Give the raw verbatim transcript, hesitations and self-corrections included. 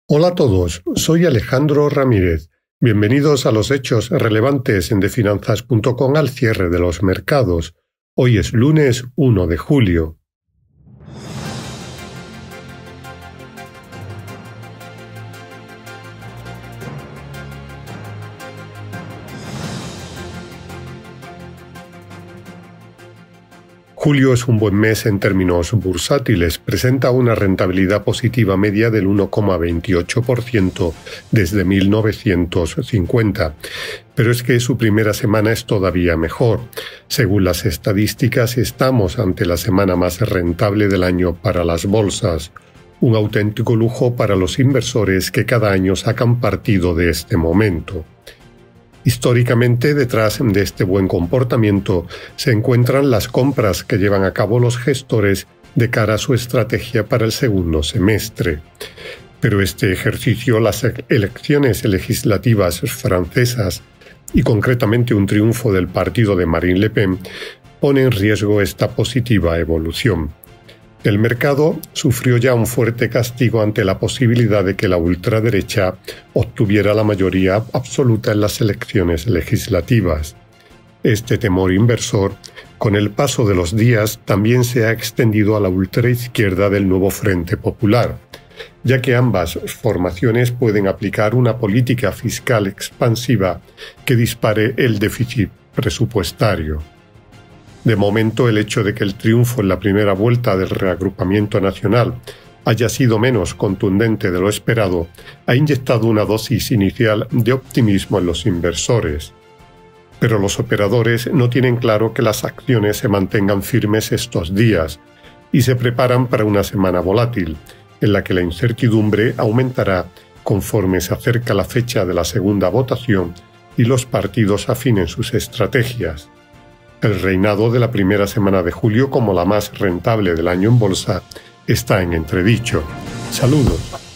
Hola a todos, soy Alejandro Ramírez. Bienvenidos a los hechos relevantes en de finanzas punto com al cierre de los mercados. Hoy es lunes uno de julio. Julio es un buen mes en términos bursátiles, presenta una rentabilidad positiva media del uno coma veintiocho por ciento desde mil novecientos cincuenta, pero es que su primera semana es todavía mejor. Según las estadísticas, estamos ante la semana más rentable del año para las bolsas, un auténtico lujo para los inversores que cada año sacan partido de este momento. Históricamente, detrás de este buen comportamiento se encuentran las compras que llevan a cabo los gestores de cara a su estrategia para el segundo semestre. Pero este ejercicio, las elecciones legislativas francesas y concretamente un triunfo del partido de Marine Le Pen, pone en riesgo esta positiva evolución. El mercado sufrió ya un fuerte castigo ante la posibilidad de que la ultraderecha obtuviera la mayoría absoluta en las elecciones legislativas. Este temor inversor, con el paso de los días, también se ha extendido a la ultraizquierda del nuevo Frente Popular, ya que ambas formaciones pueden aplicar una política fiscal expansiva que dispare el déficit presupuestario. De momento, el hecho de que el triunfo en la primera vuelta del reagrupamiento nacional haya sido menos contundente de lo esperado, ha inyectado una dosis inicial de optimismo en los inversores. Pero los operadores no tienen claro que las acciones se mantengan firmes estos días y se preparan para una semana volátil, en la que la incertidumbre aumentará conforme se acerca la fecha de la segunda votación y los partidos afinen sus estrategias. El reinado de la primera semana de julio como la más rentable del año en bolsa está en entredicho. Saludos.